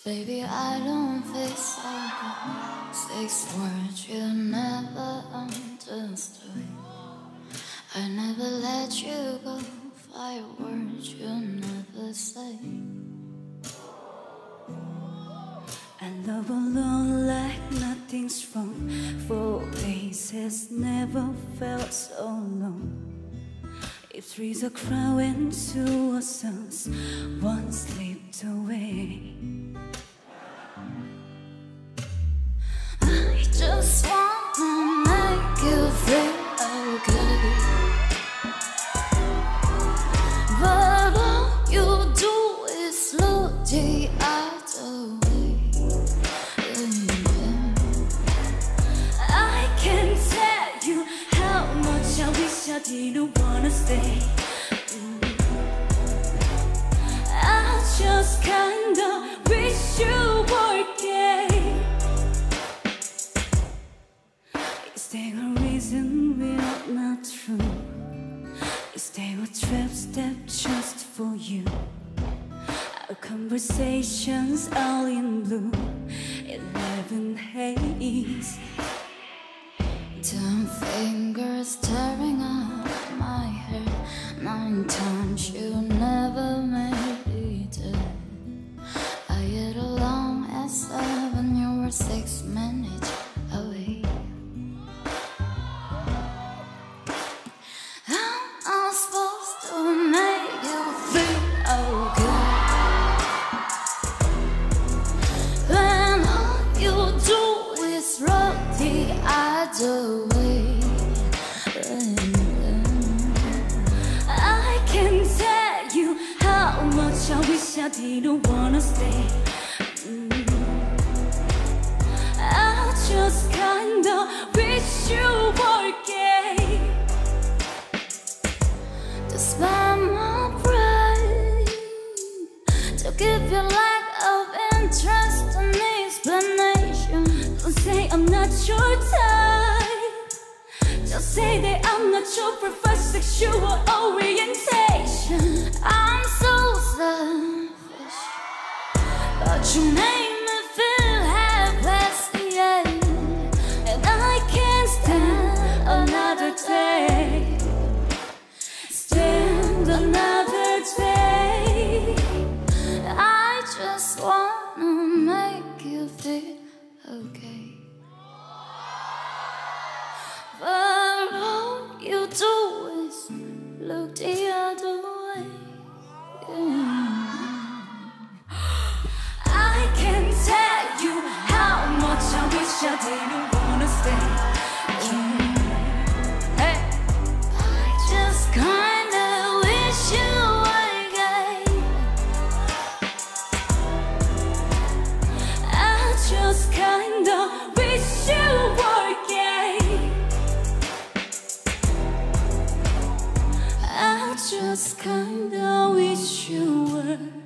Baby, I don't feel so good. 6 words you never understood. I never let you go. 5 words you never say. I love alone like nothing's wrong. 4 days has never felt so long. If 3's a crown and 2 are suns, 1 slipped away. I just wanna make you feel okay, but all you do is look the other way. I can't tell you how much I wish I didn't wanna stay. I just kinda wish you were gay. Is there a reason we're not true? Is there a trap step just for you? Our conversations all in blue, 11 haze. 10 fingers tearing out my hair. 9 times you never made it. I get along at 7, you were 6 minutes away. How am I supposed to make you feel okay when all you do is rock the other way? I can't tell you how much I wish I didn't wanna stay. I just kinda wish you were gay. To spend my brain to give you lack of interest and explanation. Don't say I'm not your type. Just say that I'm not your preferred sexual orientation. I'm so selfish, but you make me feel half-less, yeah. And I can't stand another day. Stand another day. I just wanna make you feel okay, but all you do is look the other way. I can't tell you how much I wish I didn't wanna stay. Hey, I just kinda wish you were gay. I just kinda wish you were gay. I just kinda wish you were